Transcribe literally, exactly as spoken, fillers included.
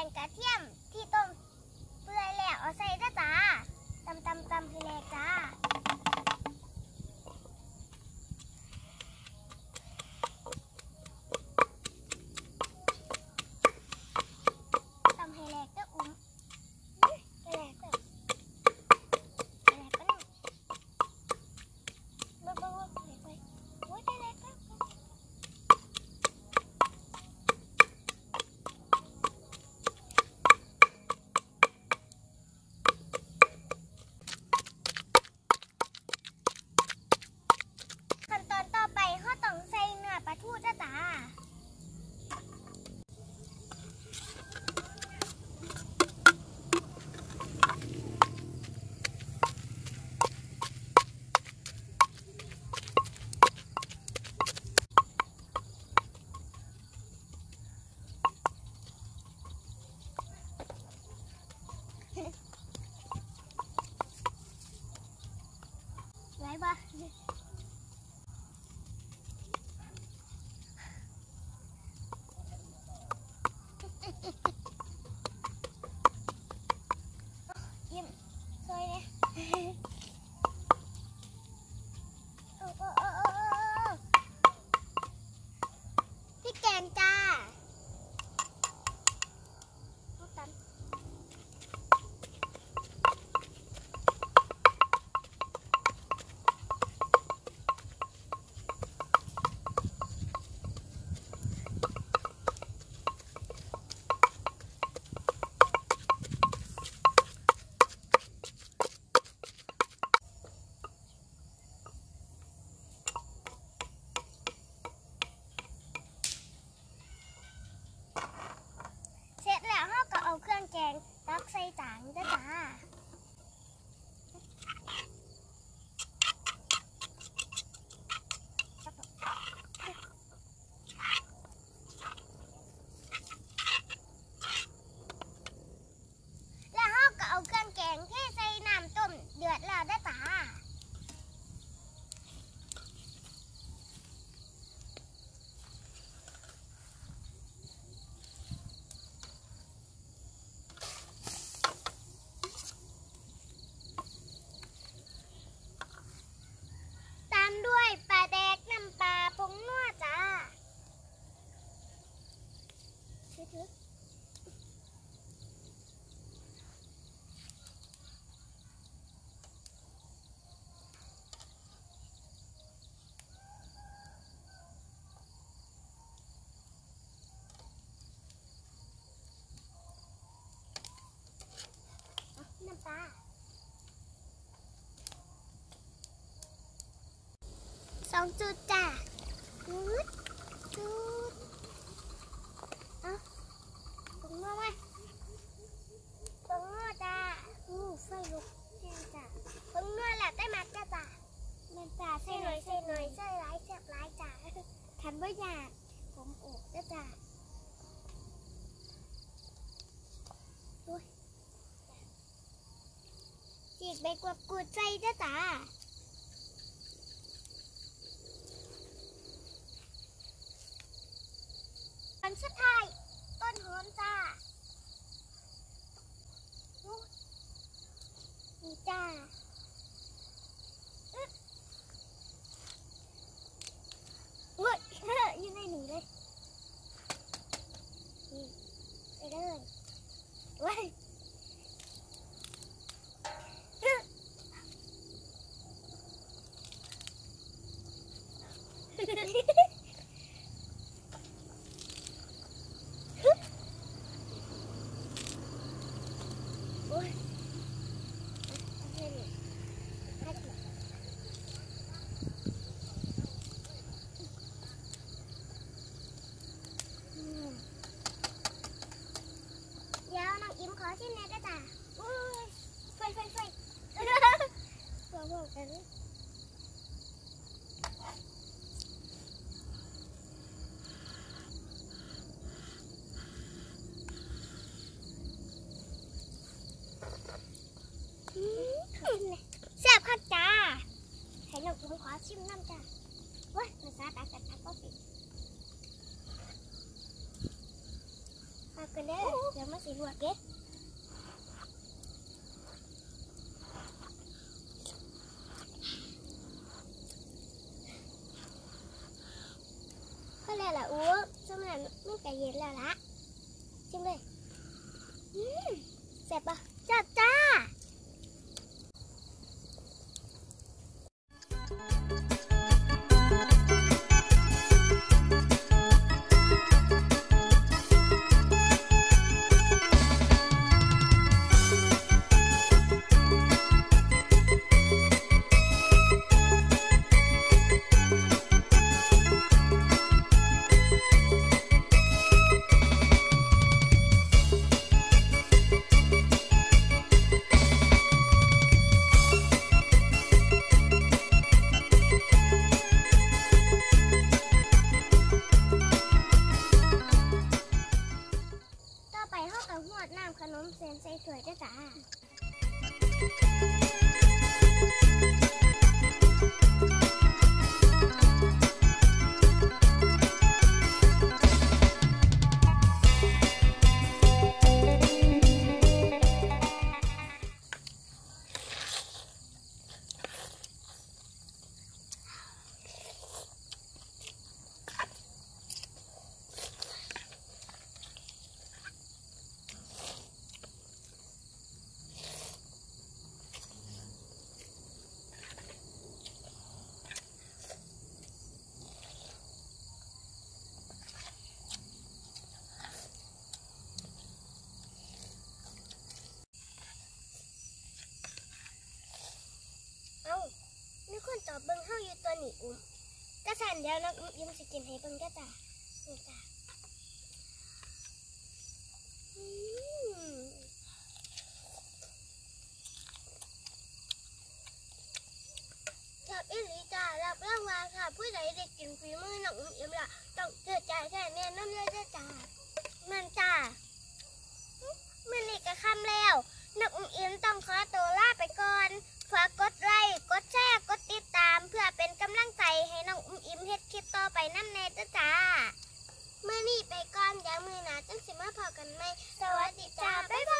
งกระเทียมที่ต้มเปื่อยแล้วเอาใส่ด้วยจ้าตำตำตำให้แหลกจ้าตำให้แหลกก็อุ้มแหลกก็แหลกก็นั่งบ้าบ้าบ้าแหลกไปโอ้ยแหลกก็ขั้นตอนต่อไปเขาต้องใส่เนื้อปลาทูจ้าจ้าไว้บ่ยิ้มสวยเลยโอ้โอ้โอ้โอ้พี่แกงจ้าเอาตำเสร็จแล้วเราก็เอาเครื่องแกงตักใส่จานจ้าจ้าแล้วเราก็เอาเครื่องแกงที่ใส่น้ำต้มเดือดแล้วจ้าจ้าตามด้วยปลาแดกน้ำปลาผงนัวจ้าถือน้ำปลาสองจุดจ้าจุดจุดเอาผงนัวไหมผงนัวจ้าอู้ไฟลุกแห้งจ้าผงนัวแหละได้มาจ้าจ้าแม่จ้าใส่หน่อยใส่หน่อยใส่ร้ายแซ่บร้ายจ้าทันบ่อยากผมอกจ้าจ้าจีกใบกวาดกูดใจจ้าจ้าอันสุดท้ายต้นหอมจ้านี่จ้าอึ๊ดอุ้ยอยู่ในหนึ่งเลยนี่ไปเลยเว้ยเดี๋ยวน้องอิมขอชิมหน่อยจ้าจ้าอุ้ยไฟไฟไฟพวกพวกกันแซ่บค่ะจ้าให้น้องอิมขอชิมน้ำจ้าเว้ยภาษาตาจัดทักก็ปิดฝากกันเด้อเดี๋ยวมาสีลวกเด้พอแล้วล่ะอู้สมัยมันก็เย็นแล้วละชิมเลยอืมแซ่บปะจ้าจ้าไปห้องกับหวดน้ำขนมเส้นใส่ถ้วยจ้าจ้ามีคนตอบเบิ้งเฮาอยู่ตัวนี้อุ้มกระสันเดียวน้องอุ้มยิ้มสิกินให้เบิ้งจ้าจ้านี่จ้าอืมรับอีหลีจ้ารับรางวัลค่ะผู้ใดได้กินฝีมือน้องอุ้มยิ้มละต้องเกิดใจแท้แน่น้ำเลือดจ้าจ้ามันจ้ามันนี่ก็ค่ำแล้วน้องอุ้มยิ้มต้องขอตัวลาไปก่อนฝากกดไลค์กดแชร์กดติดตามเพื่อเป็นกำลังใจให้น้องอุ้มอิ่มเฮ็ดคลิปต่อไปน้ำแน่จ้าจ้าเมื่อนี้ไปก่อนเดี๋ยวมือหนาจังสิมาพอกันไหมสวัสดีจ้าบ๊ายบาย